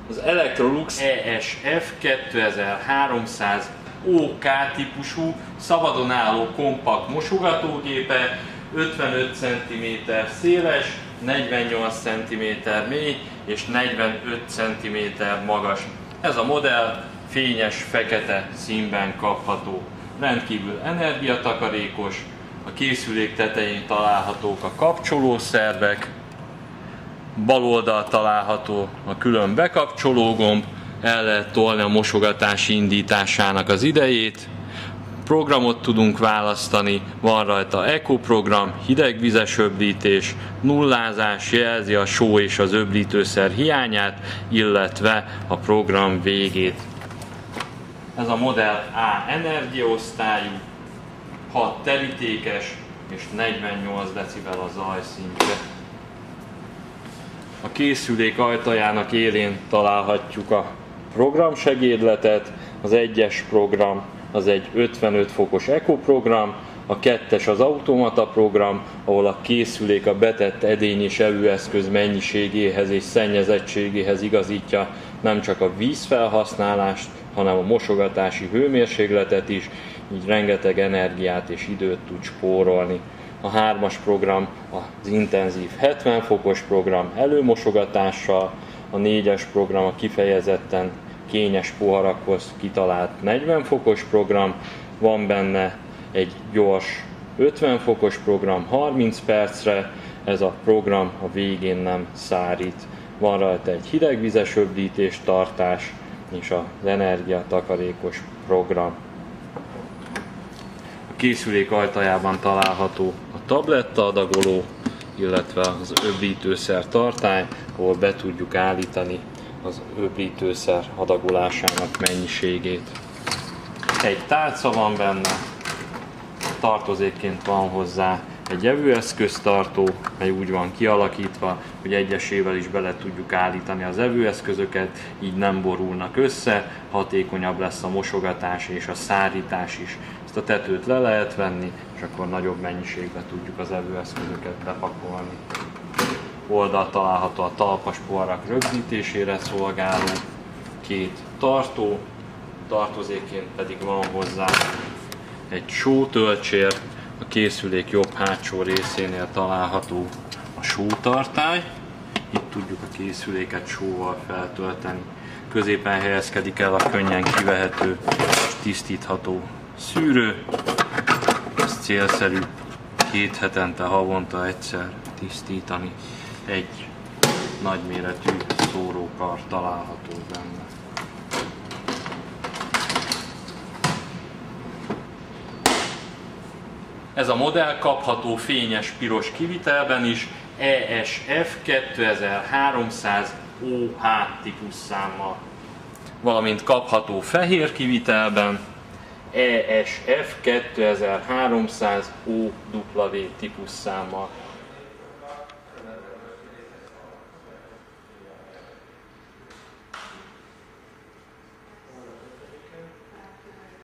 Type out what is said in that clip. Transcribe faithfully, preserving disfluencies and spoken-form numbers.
az Electrolux E S F kétezer-háromszáz O K típusú szabadon álló kompakt mosogatógépe, ötvenöt centiméter széles, negyvennyolc centiméter mély és negyvenöt centiméter magas. Ez a modell fényes fekete színben kapható. Rendkívül energiatakarékos, a készülék tetején találhatók a kapcsolószervek, bal oldal található a külön bekapcsoló gomb, el lehet tolni a mosogatási indításának az idejét, programot tudunk választani, van rajta Eco program, hidegvizes öblítés, nullázás, jelzi a só és az öblítőszer hiányát, illetve a program végét. Ez a modell A energiaosztályú, hat terítékes és negyvennyolc decibel a zajszintje. A készülék ajtajának élén találhatjuk a programsegédletet, az egyes program az egy ötvenöt fokos Eco program, a kettes az automata program, ahol a készülék a betett edény és evőeszköz mennyiségéhez és szennyezettségéhez igazítja nem csak a vízfelhasználást, hanem a mosogatási hőmérsékletet is, így rengeteg energiát és időt tud spórolni. A hármas program az intenzív hetven fokos program előmosogatással, a négyes program a kifejezetten kényes poharakhoz kitalált negyven fokos program, van benne egy gyors ötven fokos program harminc percre, ez a program a végén nem szárít. Van rajta egy hidegvizes öblítés tartás és az energiatakarékos program. A készülék ajtajában található a tabletta adagoló, illetve az öblítőszer tartály, ahol be tudjuk állítani az öblítőszer adagolásának mennyiségét. Egy tálca van benne, tartozékként van hozzá egy evőeszköztartó, mely úgy van kialakítva, hogy egyesével is bele tudjuk állítani az evőeszközöket, így nem borulnak össze, hatékonyabb lesz a mosogatás és a szárítás is. Ezt a tetőt le lehet venni, és akkor nagyobb mennyiségben tudjuk az evőeszközöket bepakolni. Oldalt található a talpas poharak rögzítésére szolgáló két tartó, tartozékként pedig van hozzá egy sótölcsér, a készülék jobb hátsó részénél található a sótartály, itt tudjuk a készüléket sóval feltölteni. Középen helyezkedik el a könnyen kivehető és tisztítható szűrő, ez célszerű két hetente, havonta egyszer tisztítani. Egy nagyméretű szórókar található benne. Ez a modell kapható fényes piros kivitelben is, E S F kétezer-háromszáz O H típusszámmal, valamint kapható fehér kivitelben, E S F kétezer-háromszáz O W típusszámmal.